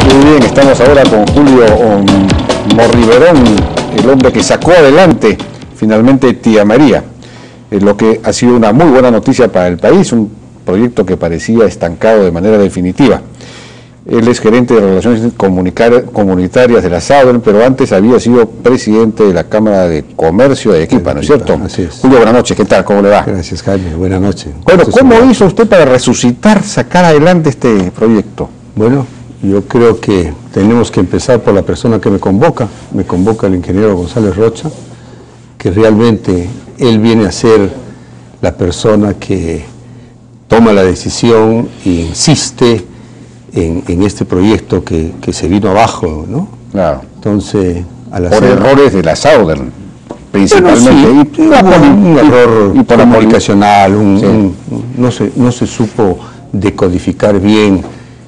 Muy bien, estamos ahora con Julio Morriverón, el hombre que sacó adelante finalmente Tía María, lo que ha sido una muy buena noticia para el país, un proyecto que parecía estancado de manera definitiva. Él es gerente de Relaciones Comunitarias de la Southern, pero antes había sido presidente de la Cámara de Comercio de Arequipa, ¿no es cierto? Así es. Julio, buenas noches, ¿qué tal? ¿Cómo le va? Gracias, Jaime, buenas noches. Bueno, ¿cómo hizo usted para resucitar, sacar adelante este proyecto? Bueno, yo creo que tenemos que empezar por la persona que me convoca el ingeniero González Rocha, que realmente él viene a ser la persona que toma la decisión e insiste en este proyecto que se vino abajo, ¿no? Claro. Entonces, al por hacer errores de la Southern, principalmente. Bueno, sí, un error comunicacional, sí. No se supo decodificar bien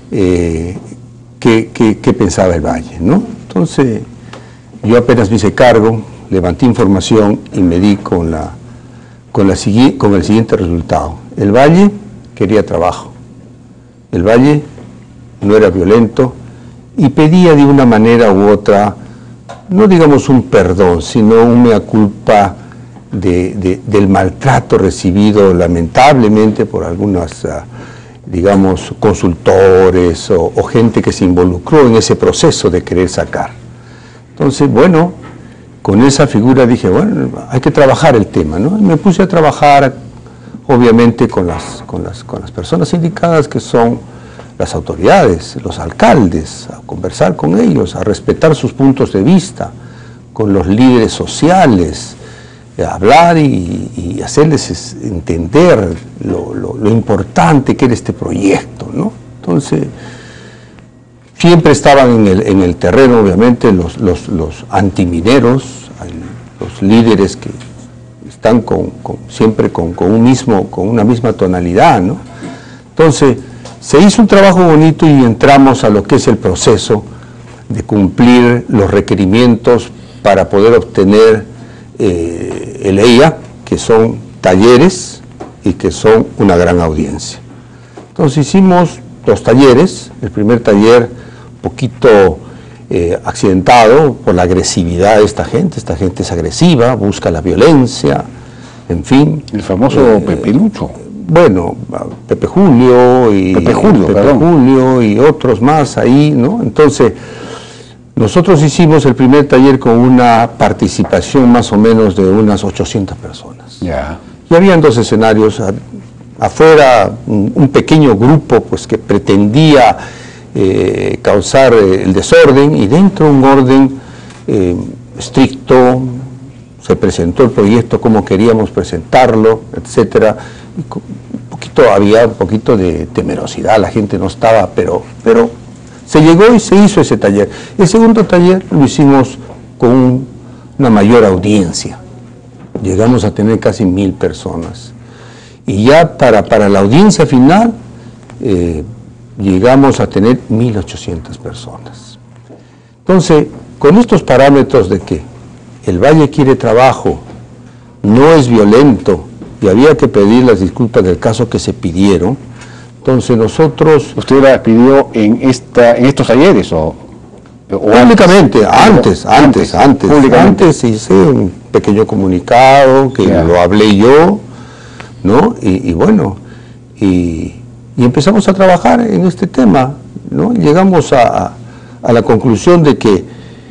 qué pensaba el Valle, ¿no? Entonces, yo apenas me hice cargo, levanté información y me di con el siguiente resultado. El Valle quería trabajo, el Valle no era violento y pedía de una manera u otra, no digamos un perdón, sino un mea culpa del maltrato recibido lamentablemente por algunas, digamos, consultores o gente que se involucró en ese proceso de querer sacar. Entonces, bueno, con esa figura dije, bueno, hay que trabajar el tema, ¿no? Y me puse a trabajar, obviamente, con las personas indicadas, que son las autoridades, los alcaldes, a conversar con ellos, a respetar sus puntos de vista, con los líderes sociales, a hablar y hacerles entender lo importante que era este proyecto, ¿no? Entonces, siempre estaban en el terreno, obviamente, los antimineros, los líderes que están siempre con una misma tonalidad, ¿no? Entonces, se hizo un trabajo bonito y entramos a lo que es el proceso de cumplir los requerimientos para poder obtener el EIA, que son talleres y que son una gran audiencia. Entonces hicimos 2 talleres, el primer taller un poquito accidentado por la agresividad de esta gente es agresiva, busca la violencia, en fin. El famoso Pepe Lucho. Bueno, Pepe Julio y otros más ahí, ¿no? Entonces, nosotros hicimos el primer taller con una participación más o menos de unas 800 personas. Ya. Y habían 2 escenarios, afuera un pequeño grupo pues que pretendía causar el desorden, y dentro un orden estricto. Se presentó el proyecto como queríamos presentarlo, etcétera. Había un poquito de temerosidad, la gente no estaba, pero se llegó y se hizo ese taller. El segundo taller lo hicimos con una mayor audiencia. Llegamos a tener casi 1000 personas. Y ya para la audiencia final, llegamos a tener 1800 personas. Entonces, con estos parámetros de que el Valle quiere trabajo, no es violento, y había que pedir las disculpas del caso que se pidieron. Entonces nosotros... ¿Usted la pidió en estos talleres o públicamente? Antes. Públicamente. Antes hice un pequeño comunicado que lo hablé yo, ¿no? Y bueno, y empezamos a trabajar en este tema, ¿no? Llegamos a la conclusión de que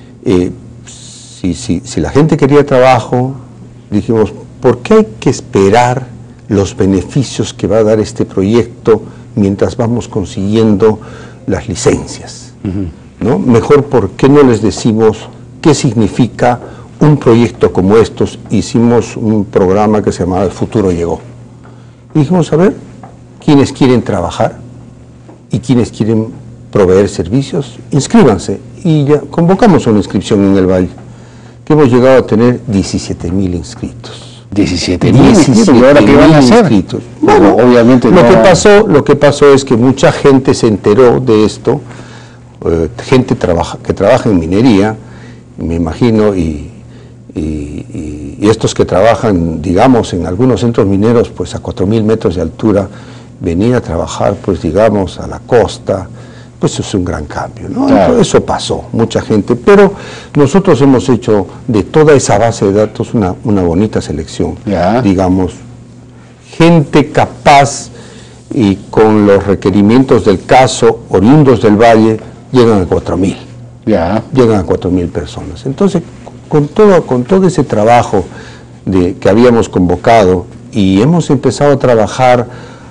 si la gente quería trabajo, dijimos, ¿por qué hay que esperar los beneficios que va a dar este proyecto mientras vamos consiguiendo las licencias? ¿No? Mejor, ¿por qué no les decimos qué significa un proyecto como estos? Hicimos un programa que se llamaba El Futuro Llegó. Y dijimos, a ver, ¿quiénes quieren trabajar y quiénes quieren proveer servicios? Inscríbanse. Y ya convocamos una inscripción en el Valle, que hemos llegado a tener 17.000 inscritos. 17.000 ¿y ahora qué van a hacer? Bueno, obviamente lo que pasó es que mucha gente se enteró de esto, gente que trabaja en minería, me imagino, y estos que trabajan, digamos, en algunos centros mineros, pues a 4.000 metros de altura, venir a trabajar, pues digamos, a la costa, pues es un gran cambio, ¿no? Claro. Eso pasó, mucha gente, pero nosotros hemos hecho de toda esa base de datos una bonita selección, digamos, gente capaz y con los requerimientos del caso, oriundos del Valle, llegan a 4.000. Llegan a 4.000 personas. Entonces, con todo ese trabajo que habíamos convocado, y hemos empezado a trabajar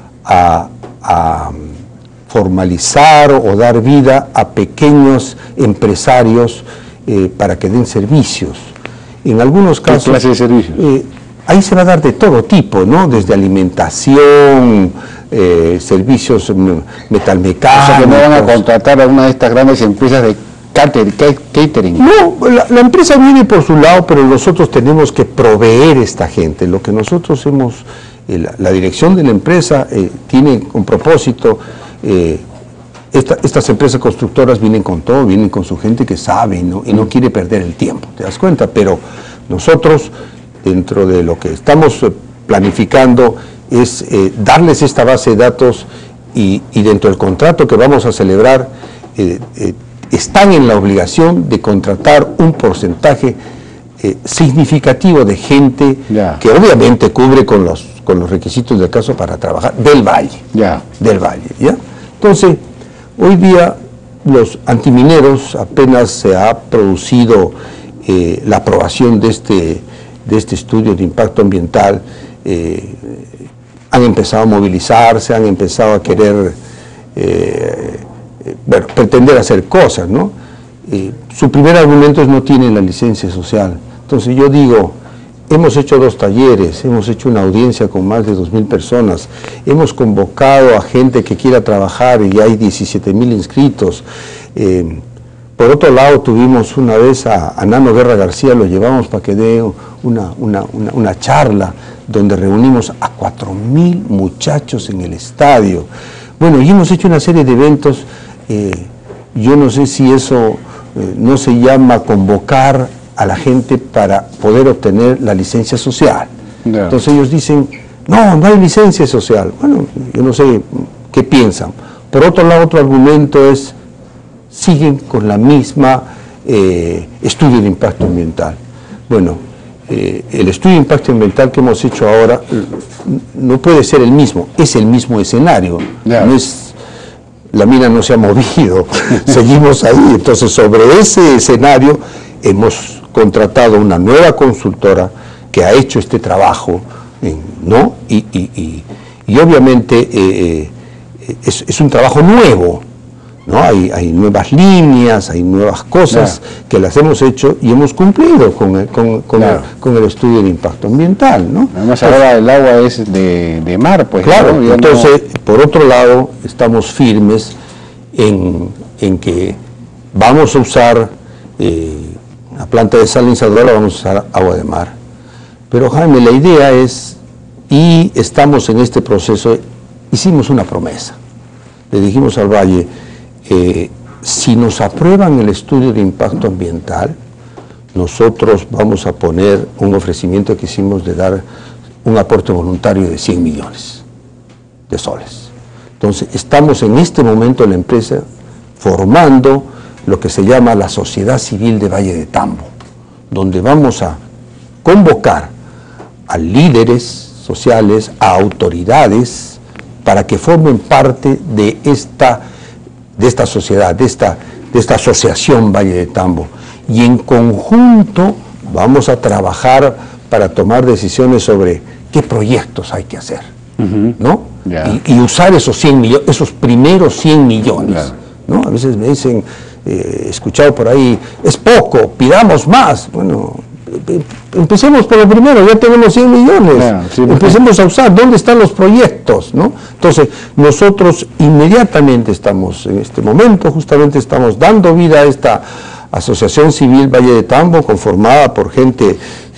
a formalizar o dar vida a pequeños empresarios para que den servicios. En algunos casos... ¿Qué clase de servicios? Ahí se va a dar de todo tipo, ¿no? Desde alimentación, servicios metalmecánicos. O sea, que no van a contratar a una de estas grandes empresas de catering. No, la empresa viene por su lado, pero nosotros tenemos que proveer a esta gente. Lo que nosotros hemos, la dirección de la empresa tiene un propósito. Estas empresas constructoras vienen con todo, vienen con su gente que sabe, ¿no? Y no quiere perder el tiempo, ¿te das cuenta? Pero nosotros, dentro de lo que estamos planificando, es darles esta base de datos y dentro del contrato que vamos a celebrar, están en la obligación de contratar un porcentaje significativo de gente que obviamente cubre con los requisitos del caso para trabajar del Valle. Del Valle, ¿ya? Entonces, hoy día los antimineros, apenas se ha producido la aprobación de este estudio de impacto ambiental, han empezado a movilizarse, han empezado a querer pretender hacer cosas, ¿no? Su primer argumento es no tienen la licencia social. Entonces yo digo, hemos hecho 2 talleres, hemos hecho una audiencia con más de 2.000 personas, hemos convocado a gente que quiera trabajar y hay 17.000 inscritos. Por otro lado, tuvimos una vez a Nano Guerra García, lo llevamos para que dé una charla donde reunimos a 4.000 muchachos en el estadio. Bueno, y hemos hecho una serie de eventos. Yo no sé si eso no se llama convocar a la gente para poder obtener la licencia social. Entonces ellos dicen, no hay licencia social. Bueno, yo no sé qué piensan. Por otro lado, otro argumento es, siguen con la misma estudio de impacto ambiental. Bueno, el estudio de impacto ambiental que hemos hecho ahora no puede ser el mismo, es el mismo escenario. No es, la mina no se ha movido, seguimos ahí. Entonces, sobre ese escenario hemos contratado una nueva consultora que ha hecho este trabajo, ¿no? Y obviamente es un trabajo nuevo, ¿no? Hay nuevas líneas, hay nuevas cosas que las hemos hecho y hemos cumplido con el estudio de impacto ambiental, ¿no? Además, ahora el agua es de mar, pues. Claro, ¿no? Entonces, por otro lado, estamos firmes en que vamos a usar la planta desalinizadora, vamos a usar agua de mar. Pero Jaime, la idea es, y estamos en este proceso, hicimos una promesa. Le dijimos al Valle, si nos aprueban el estudio de impacto ambiental, nosotros vamos a poner un ofrecimiento que hicimos de dar un aporte voluntario de 100 millones de soles. Entonces, estamos en este momento en la empresa formando lo que se llama la Sociedad Civil de Valle de Tambo, donde vamos a convocar a líderes sociales, a autoridades, para que formen parte de esta sociedad, de esta asociación Valle de Tambo. Y en conjunto vamos a trabajar para tomar decisiones sobre qué proyectos hay que hacer, ¿no? Y usar esos 100 millones, esos primeros 100 millones, ¿no? A veces me dicen, he escuchado por ahí, es poco, pidamos más. Bueno, empecemos por lo primero, ya tenemos 100 millones, empecemos a usar, ¿dónde están los proyectos? ¿No? Entonces, nosotros inmediatamente estamos, en este momento, justamente estamos dando vida a esta Asociación Civil Valle de Tambo, conformada por gente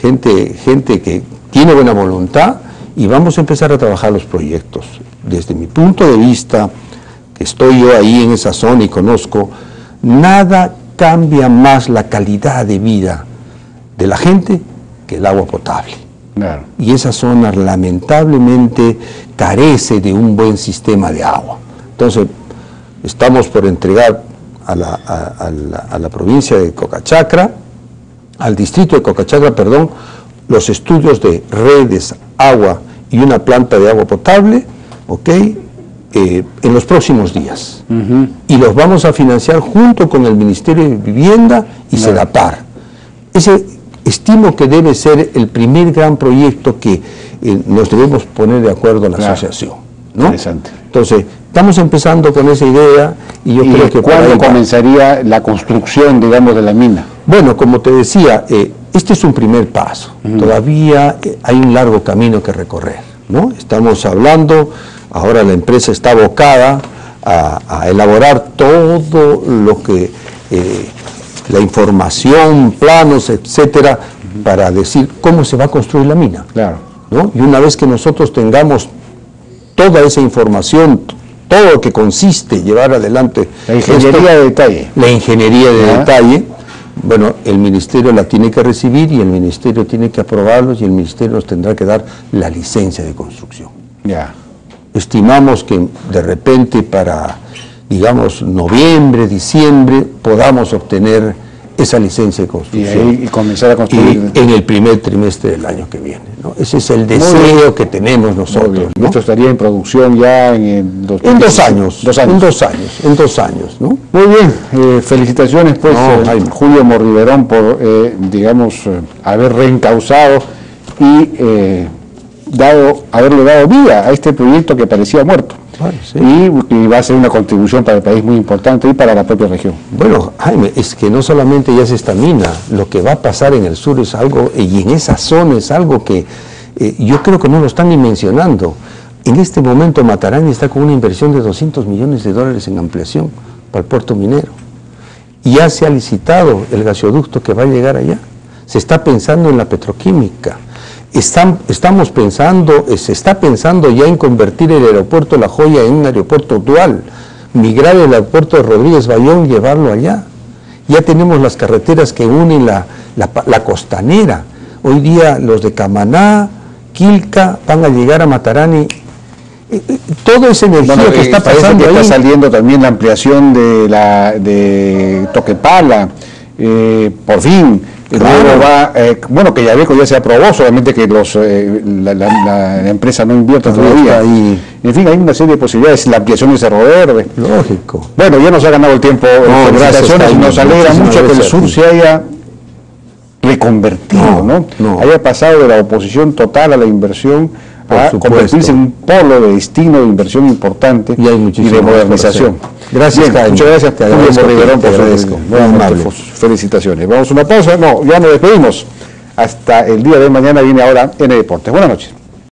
que tiene buena voluntad, y vamos a empezar a trabajar los proyectos. Desde mi punto de vista, que estoy yo ahí en esa zona y conozco, nada cambia más la calidad de vida de la gente que el agua potable. Y esa zona lamentablemente carece de un buen sistema de agua. Entonces, Estamos por entregar a la provincia de Cocachacra, al distrito de Cocachacra, perdón, los estudios de redes, agua y una planta de agua potable, ¿ok? En los próximos días. Y los vamos a financiar junto con el Ministerio de Vivienda y Sedapar. Ese estimo que debe ser el primer gran proyecto que nos debemos poner de acuerdo a la asociación, ¿no? Interesante. Entonces, estamos empezando con esa idea y yo creo que... ¿Cuándo comenzaría la construcción, digamos, de la mina? Bueno, como te decía, este es un primer paso. Todavía hay un largo camino que recorrer, ¿no? Estamos hablando, ahora la empresa está abocada a elaborar todo lo que, la información, planos, etcétera, para decir cómo se va a construir la mina. Claro. ¿No? Y una vez que nosotros tengamos toda esa información, todo lo que consiste llevar adelante la ingeniería de detalle. La ingeniería de detalle, bueno, el ministerio la tiene que recibir y el ministerio tiene que aprobarlos y el ministerio nos tendrá que dar la licencia de construcción. Ya. Estimamos que de repente para, digamos, noviembre, diciembre, podamos obtener esa licencia de construcción. Y comenzar a construir. Y en el primer trimestre del año que viene, ¿no? Ese es el deseo que tenemos nosotros, ¿no? Esto estaría en producción ya en 2 años. En 2 años, ¿no? Muy bien, felicitaciones pues Julio Morriverón por, digamos, haber reencauzado y haberle dado vida a este proyecto que parecía muerto. Claro, sí. Y va a ser una contribución para el país muy importante y para la propia región. Bueno, Jaime, es que no solamente ya es esta mina, lo que va a pasar en el sur es algo, y en esa zona es algo que yo creo que no lo están ni mencionando. En este momento Matarani está con una inversión de $200 millones en ampliación para el puerto minero. Ya se ha licitado el gasoducto que va a llegar allá. Se está pensando en la petroquímica. Se está pensando ya en convertir el aeropuerto La Joya en un aeropuerto dual, migrar el aeropuerto de Rodríguez Bayón y llevarlo allá. Ya tenemos las carreteras que unen la costanera. Hoy día los de Camaná, Quilca van a llegar a Matarani. Toda esa energía que está pasando ahí. Está saliendo también la ampliación de Toquepala, por fin. Luego va, bueno, que Yabeco ya se aprobó, solamente que la empresa no invierte todavía. En fin, hay una serie de posibilidades, la ampliación de Cerro Verde. Lógico. Bueno, ya nos ha ganado el tiempo. Felicitaciones y nos alegra mucho que el sur se haya reconvertido, ¿no? Haya pasado de la oposición total a la inversión a convertirse en un polo de destino de inversión importante y de modernización. Gracias, Jaime. Muchas gracias, Julio Morriverón, por sus felicitaciones. Vamos a una pausa, ya nos despedimos. Hasta el día de mañana viene ahora N Deportes. Buenas noches.